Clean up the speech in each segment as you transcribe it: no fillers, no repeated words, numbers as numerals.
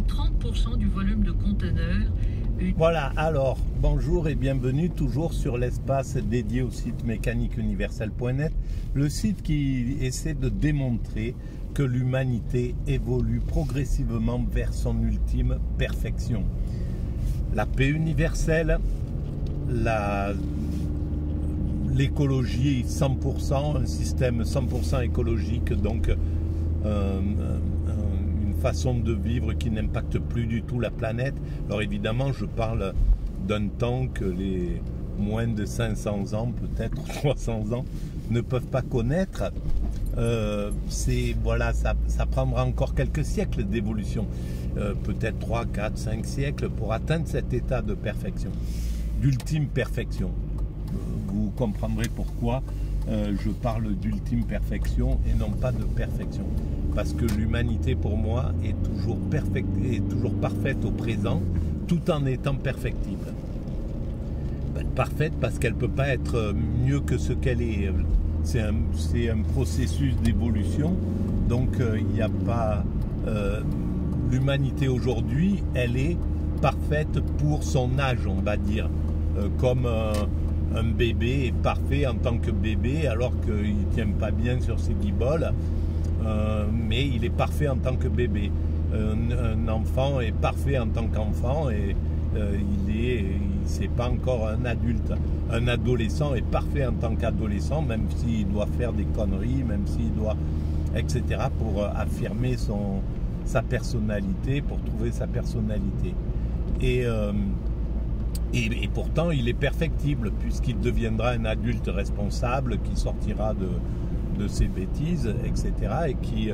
30% du volume de conteneurs. Voilà, alors bonjour et bienvenue toujours sur l'espace dédié au site mécaniqueuniverselle.net, le site qui essaie de démontrer que l'humanité évolue progressivement vers son ultime perfection. La paix universelle, l'écologie 100%, un système 100% écologique, donc une façon de vivre qui n'impacte plus du tout la planète. Alors évidemment, je parle d'un temps que les moins de 500 ans, peut-être 300 ans, ne peuvent pas connaître. Voilà, ça prendra encore quelques siècles d'évolution, peut-être 3, 4, 5 siècles pour atteindre cet état de perfection, d'ultime perfection. Vous comprendrez pourquoi je parle d'ultime perfection et non pas de perfection. Parce que l'humanité, pour moi, est toujours parfaite au présent, tout en étant perfectible. Parfaite parce qu'elle ne peut pas être mieux que ce qu'elle est. C'est un processus d'évolution, donc il n'y a pas... l'humanité aujourd'hui, elle est parfaite pour son âge, on va dire, comme un bébé est parfait en tant que bébé alors qu'il ne tient pas bien sur ses guiboles, mais il est parfait en tant que bébé. Un enfant est parfait en tant qu'enfant et c'est pas encore un adulte. Un adolescent est parfait en tant qu'adolescent, même s'il doit faire des conneries, même s'il doit, etc., pour affirmer sa personnalité, pour trouver sa personnalité. Et pourtant, il est perfectible, puisqu'il deviendra un adulte responsable qui sortira de ses bêtises, etc., et qui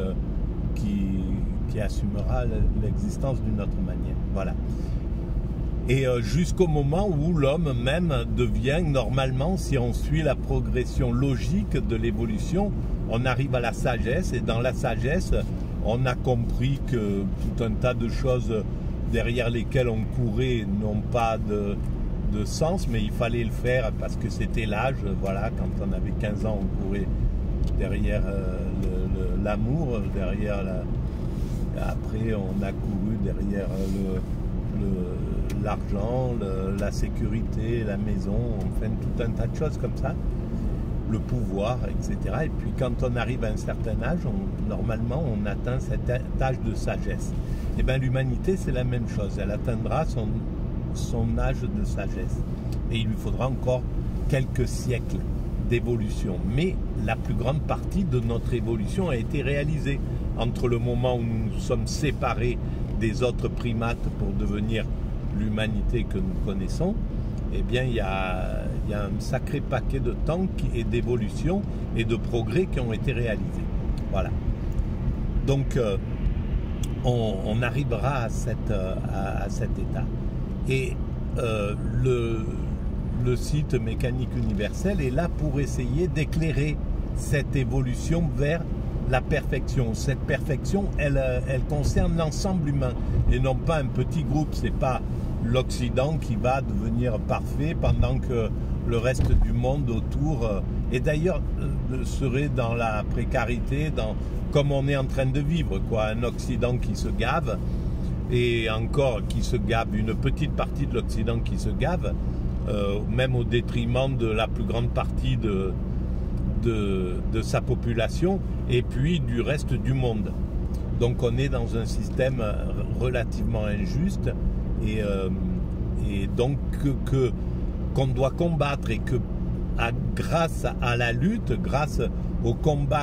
assumera l'existence d'une autre manière. Voilà. Et jusqu'au moment où l'homme même devient, normalement, si on suit la progression logique de l'évolution, on arrive à la sagesse, et dans la sagesse, on a compris que tout un tas de choses derrière lesquelles on courait n'ont pas de sens, mais il fallait le faire parce que c'était l'âge. Voilà, quand on avait 15 ans, on courait derrière l'amour, après on a couru derrière l'argent, la sécurité, la maison, enfin tout un tas de choses comme ça, le pouvoir, etc. Et puis quand on arrive à un certain âge, normalement on atteint cet âge de sagesse. Et bien l'humanité c'est la même chose, elle atteindra son âge de sagesse. Et il lui faudra encore quelques siècles d'évolution. Mais la plus grande partie de notre évolution a été réalisée entre le moment où nous nous sommes séparés des autres primates pour devenir l'humanité que nous connaissons. Eh bien, il y a un sacré paquet de temps et d'évolution et de progrès qui ont été réalisés. Voilà. Donc, on arrivera à cet état. Et le site Mécanique Universelle est là pour essayer d'éclairer cette évolution vers la perfection. Cette perfection, elle concerne l'ensemble humain et non pas un petit groupe. C'est pas l'Occident qui va devenir parfait pendant que le reste du monde autour, et d'ailleurs serait dans la précarité, comme on est en train de vivre, quoi. Un Occident qui se gave, et encore qui se gave, une petite partie de l'Occident qui se gave, même au détriment de la plus grande partie de sa population, et puis du reste du monde. Donc on est dans un système relativement injuste, et donc qu'on doit combattre, et que grâce à la lutte, grâce au combat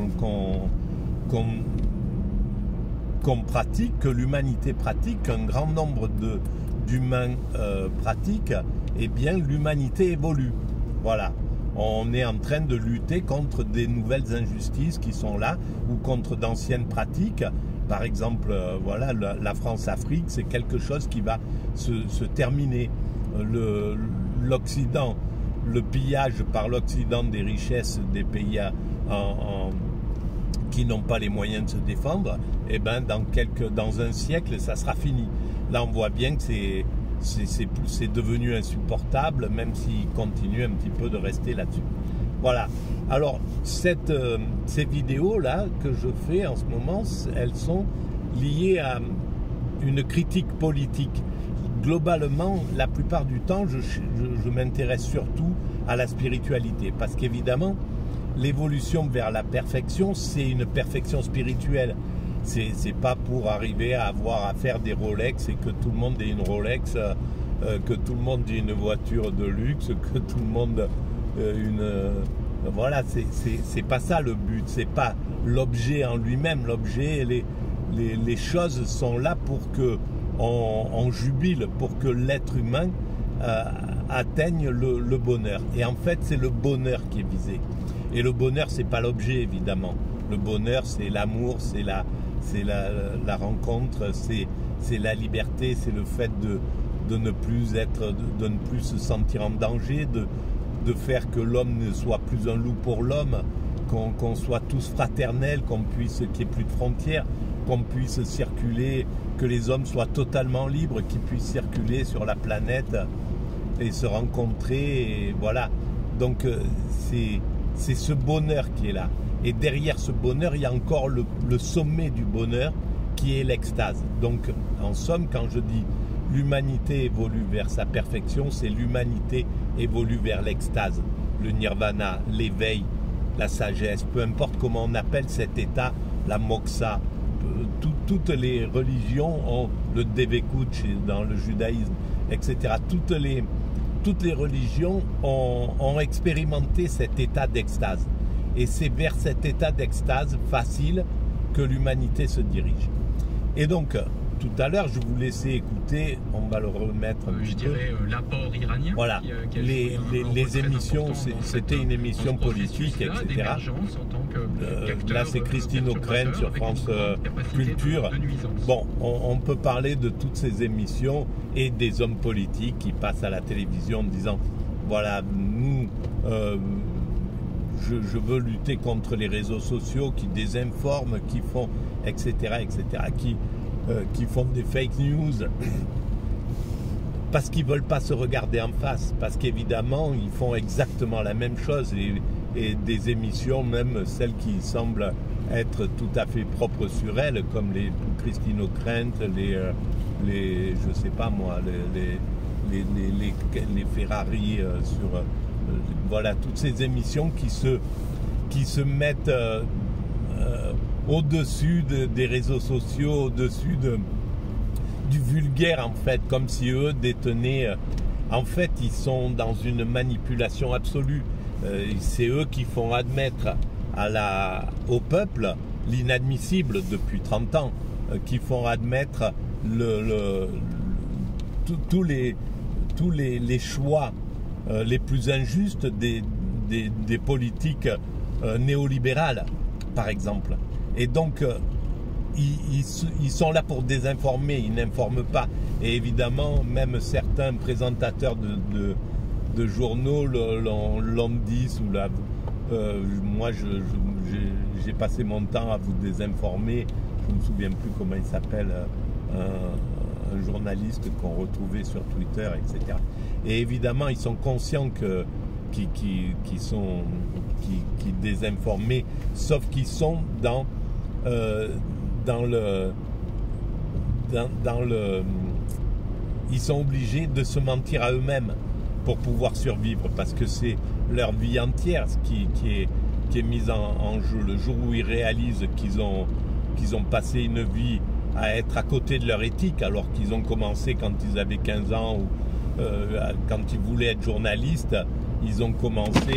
qu'on pratique, que l'humanité pratique, qu'un grand nombre d'humains pratiquent, eh bien l'humanité évolue. Voilà. On est en train de lutter contre des nouvelles injustices qui sont là, ou contre d'anciennes pratiques. Par exemple, voilà, la France-Afrique, c'est quelque chose qui va se terminer. L'Occident, le pillage par l'Occident des richesses des pays qui n'ont pas les moyens de se défendre, eh ben dans un siècle, ça sera fini. Là, on voit bien que c'est devenu insupportable, même s'il continue un petit peu de rester là-dessus. Voilà. Alors, ces vidéos-là que je fais en ce moment, elles sont liées une critique politique. Globalement, la plupart du temps, je m'intéresse surtout à la spiritualité, parce qu'évidemment, l'évolution vers la perfection, c'est une perfection spirituelle. C'est pas pour arriver à avoir à faire des Rolex et que tout le monde ait une Rolex, que tout le monde ait une voiture de luxe, que tout le monde voilà, c'est pas ça le but, c'est pas l'objet en lui-même. L'objet, les choses sont là pour que on jubile, pour que l'être humain atteigne le bonheur. Et en fait, c'est le bonheur qui est visé. Et le bonheur, c'est pas l'objet, évidemment. Le bonheur, c'est l'amour, c'est la rencontre, c'est la liberté, c'est le fait de ne plus se sentir en danger, de faire que l'homme ne soit plus un loup pour l'homme, qu'on soit tous fraternels, qu'il n'y ait plus de frontières, qu'on puisse circuler, que les hommes soient totalement libres, qu'ils puissent circuler sur la planète et se rencontrer, et voilà. Donc c'est ce bonheur qui est là. Et derrière ce bonheur, il y a encore le sommet du bonheur qui est l'extase. Donc en somme, quand je dis l'humanité évolue vers sa perfection, c'est l'humanité évolue vers l'extase, le nirvana, l'éveil, la sagesse, peu importe comment on appelle cet état, la moksha. Toutes les religions ont le devekuch dans le judaïsme, etc. Toutes les religions ont expérimenté cet état d'extase. Et c'est vers cet état d'extase facile que l'humanité se dirige. Et donc, tout à l'heure, je vous laissais écouter, on va le remettre un petit peu. L'apport iranien. Voilà, qui les émissions, c'était une émission politique, etc. Là, c'est Christine O'Krent sur France Culture. Bon, on peut parler de toutes ces émissions et des hommes politiques qui passent à la télévision en disant, voilà, nous, je veux lutter contre les réseaux sociaux qui désinforment, qui font, etc., qui font des fake news parce qu'ils ne veulent pas se regarder en face, parce qu'évidemment ils font exactement la même chose et des émissions, même celles qui semblent être tout à fait propres sur elles, comme les Christine O'Krent, je sais pas moi, les Ferrari sur voilà, toutes ces émissions qui se mettent au-dessus des réseaux sociaux, au-dessus du vulgaire, en fait, comme si eux détenaient. En fait, ils sont dans une manipulation absolue. C'est eux qui font admettre au peuple l'inadmissible depuis 30 ans, qui font admettre tous les choix les plus injustes des politiques néolibérales, par exemple. Et donc, ils sont là pour désinformer, ils n'informent pas. Et évidemment, même certains présentateurs de journaux l'ont dit sous la... moi, j'ai passé mon temps à vous désinformer. Je ne me souviens plus comment il s'appelle, un journaliste qu'on retrouvait sur Twitter, etc. Et évidemment, ils sont conscients qui désinforment, sauf qu'ils sont ils sont obligés de se mentir à eux-mêmes pour pouvoir survivre, parce que c'est leur vie entière qui est mise en jeu. Le jour où ils réalisent qu'ils ont passé une vie à être à côté de leur éthique, alors qu'ils ont commencé quand ils avaient 15 ans ou quand ils voulaient être journalistes, ils ont commencé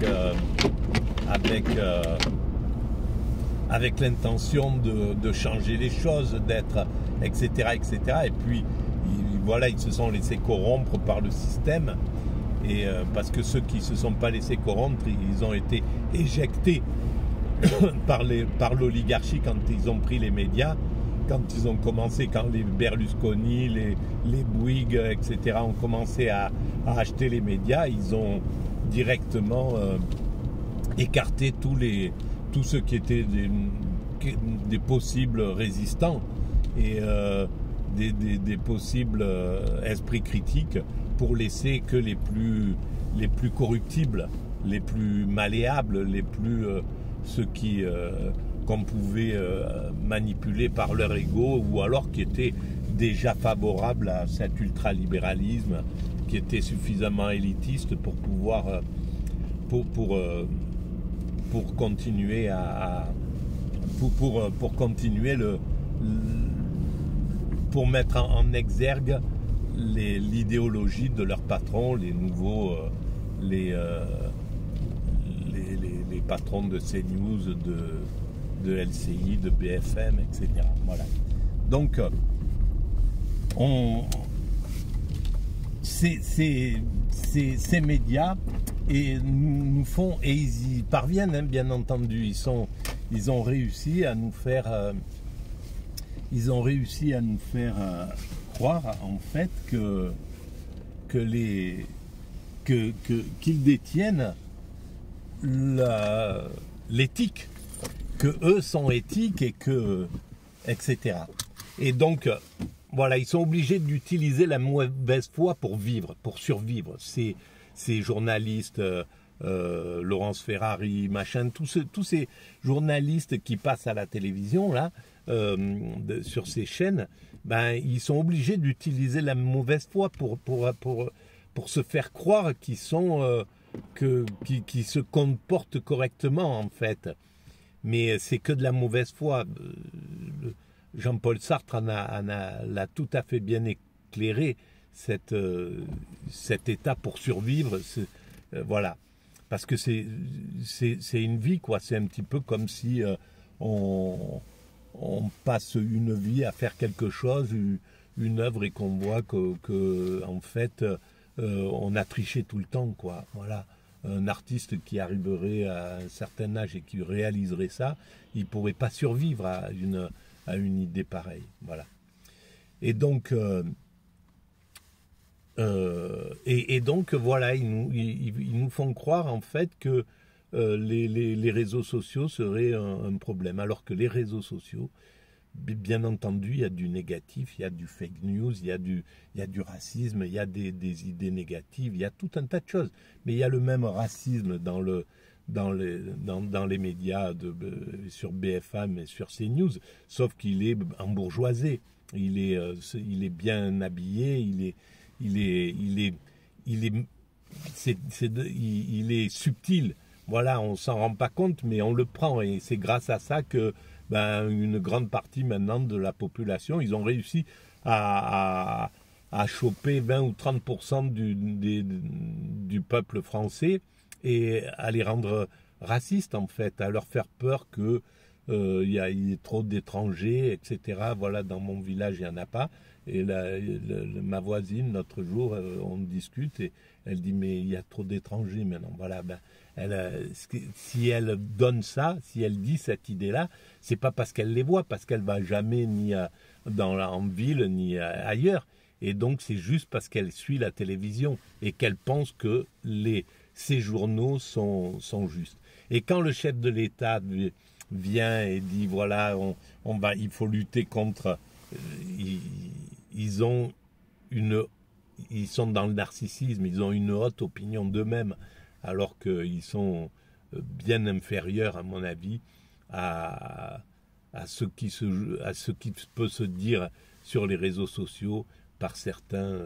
avec l'intention de changer les choses, d'être, etc., etc. Et puis, voilà, ils se sont laissés corrompre par le système. Et parce que ceux qui ne se sont pas laissés corrompre, ils ont été éjectés par l'oligarchie quand ils ont pris les médias, quand ils ont commencé, quand les Berlusconi, les Bouygues, etc. ont commencé à acheter les médias, ils ont directement écarté tous ceux qui étaient des possibles résistants et des possibles esprits critiques, pour laisser que les plus corruptibles, les plus malléables, ceux qu'on pouvait manipuler par leur ego, ou alors qui étaient déjà favorables à cet ultralibéralisme qui était suffisamment élitiste pour pouvoir pour continuer pour continuer pour mettre en exergue l'idéologie de leurs patrons, les nouveaux les patrons de CNews, de LCI, de BFM, etc. Voilà. Donc ces médias nous font, et ils y parviennent, hein, bien entendu, ils ont réussi à nous faire croire en fait qu'ils détiennent l'éthique, que eux sont éthiques et etc. Et donc voilà, ils sont obligés d'utiliser la mauvaise foi pour vivre, pour survivre. Ces journalistes, Laurence Ferrari, machin, tous ces journalistes qui passent à la télévision là, sur ces chaînes, ben ils sont obligés d'utiliser la mauvaise foi pour se faire croire qu'ils sont qui se comportent correctement en fait. Mais c'est que de la mauvaise foi. Jean-Paul Sartre l'a tout à fait bien éclairé, cet état pour survivre, voilà. Parce que c'est une vie, quoi. C'est un petit peu comme si on passe une vie à faire quelque chose, une œuvre, et qu'on voit que en fait, on a triché tout le temps, quoi. Voilà. Un artiste qui arriverait à un certain âge et qui réaliserait ça, il ne pourrait pas survivre à une idée pareille. Voilà. Et donc, voilà, ils nous font croire en fait que les réseaux sociaux seraient un problème, alors que les réseaux sociaux, bien entendu, il y a du négatif, il y a du fake news, il y a du racisme, il y a des idées négatives, il y a tout un tas de choses. Mais il y a le même racisme dans les médias sur BFM et sur CNews, sauf qu'il est embourgeoisé, il est bien habillé, il est subtil. Voilà, on s'en rend pas compte, mais on le prend, et c'est grâce à ça que une grande partie maintenant de la population, ils ont réussi à choper 20 ou 30% du peuple français et à les rendre racistes en fait, à leur faire peur que il y ait trop d'étrangers, etc. Voilà, dans mon village il n'y en a pas. Et ma voisine, l'autre jour, on discute et elle dit mais il y a trop d'étrangers maintenant. Voilà, si elle donne ça, si elle dit cette idée-là, c'est pas parce qu'elle les voit, parce qu'elle va jamais ni en ville ni ailleurs. Et donc c'est juste parce qu'elle suit la télévision et qu'elle pense que ces journaux sont justes. Et quand le chef de l'État vient et dit voilà, il faut lutter contre, ils sont dans le narcissisme, ils ont une haute opinion d'eux-mêmes, alors qu'ils sont bien inférieurs, à mon avis, à ce qui peut se dire sur les réseaux sociaux par certaines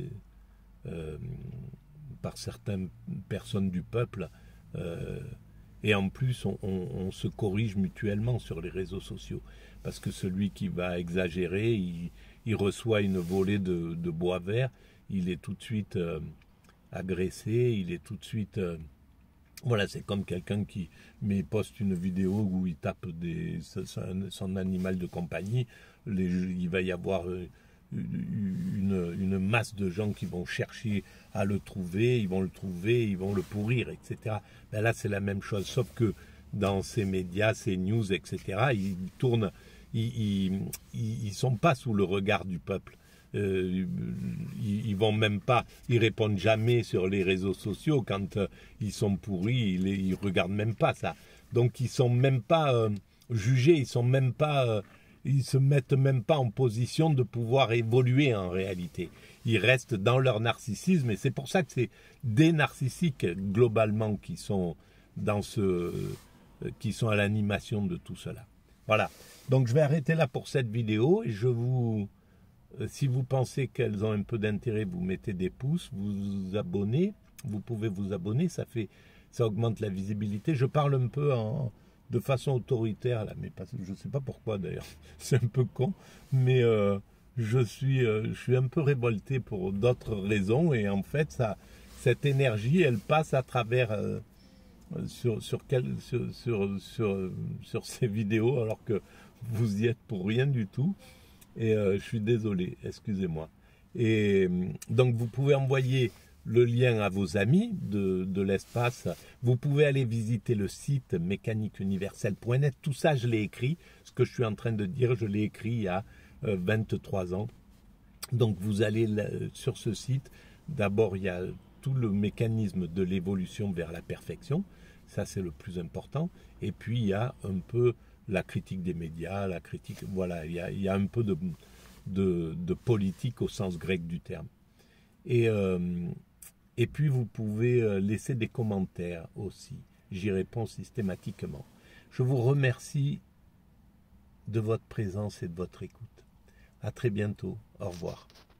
personnes du peuple. Et en plus, on se corrige mutuellement sur les réseaux sociaux. Parce que celui qui va exagérer, il reçoit une volée de bois vert, il est tout de suite agressé, il est tout de suite... voilà, c'est comme quelqu'un qui poste une vidéo où il tape son animal de compagnie. Il va y avoir une masse de gens qui vont chercher à le trouver, ils vont le pourrir, etc. Ben là, c'est la même chose, sauf que dans ces médias, ces news, etc., ils tournent, ils sont pas sous le regard du peuple. Ils vont même pas, ils répondent jamais sur les réseaux sociaux quand ils sont pourris, ils regardent même pas ça. Donc ils sont même pas jugés, ils se mettent même pas en position de pouvoir évoluer en réalité. Ils restent dans leur narcissisme, et c'est pour ça que c'est des narcissiques globalement qui sont à l'animation de tout cela. Voilà. Donc je vais arrêter là pour cette vidéo et je vous Si vous pensez qu'elles ont un peu d'intérêt, vous mettez des pouces, vous vous abonnez, vous pouvez vous abonner, ça augmente la visibilité. Je parle un peu de façon autoritaire là, mais je ne sais pas pourquoi d'ailleurs, c'est un peu con, mais je suis un peu révolté pour d'autres raisons, et en fait cette énergie elle passe à travers sur ces vidéos, alors que vous y êtes pour rien du tout. Et je suis désolé, excusez-moi. Et donc vous pouvez envoyer le lien à vos amis de l'espace. Vous pouvez aller visiter le site mécaniqueuniverselle.net. Tout ça, je l'ai écrit. Ce que je suis en train de dire, je l'ai écrit il y a 23 ans. Donc vous allez sur ce site. D'abord, il y a tout le mécanisme de l'évolution vers la perfection. Ça, c'est le plus important. Et puis, il y a un peu la critique des médias, la critique, voilà, il y a un peu de politique au sens grec du terme. Et puis vous pouvez laisser des commentaires aussi, j'y réponds systématiquement. Je vous remercie de votre présence et de votre écoute. À très bientôt, au revoir.